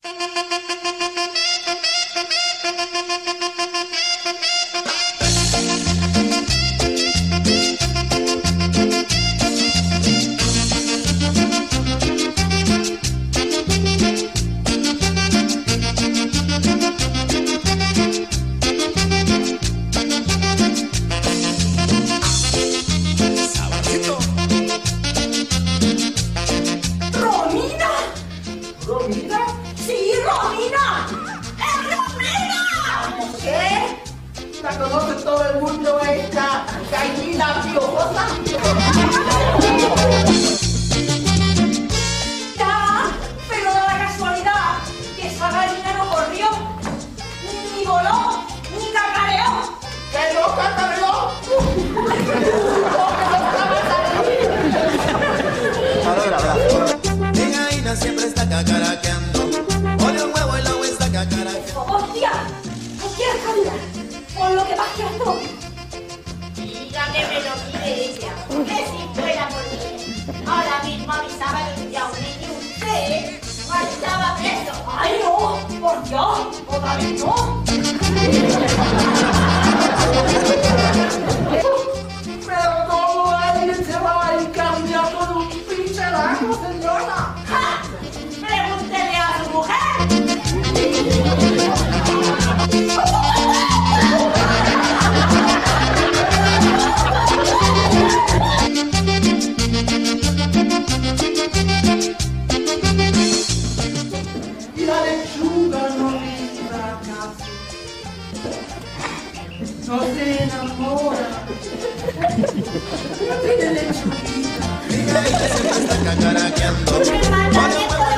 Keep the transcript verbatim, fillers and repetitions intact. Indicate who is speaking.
Speaker 1: La conoce todo el mundo, esta gallina piojosa.
Speaker 2: Ya, pero da la casualidad que esa gallina no corrió, ni voló, ni cacareó.
Speaker 1: ¡Que no cacareó!
Speaker 3: Mi gallina siempre está cacaraqueando. Pone un huevo y la agua está cacaraqueando.
Speaker 2: ¡Hostia! ¡Hostia, Javier! Con lo que vas quedando.
Speaker 4: Diga que me lo pide ella, que si fuera por mí, ahora mismo avisaba que ya un niño usted estaba preso.
Speaker 2: ¡Ay, no! ¡Por Dios! ¡Otra vez no!
Speaker 1: Pero ¿cómo alguien se va a ir cambiando por un pincelazo, señora?
Speaker 4: ¡Ja! Pregúntele a su mujer.
Speaker 1: Y la lechuga no entra a casa. No se enamora. No tiene lechuguita.
Speaker 3: Mi gallina siempre está cacaraqueando.
Speaker 4: El mandamiento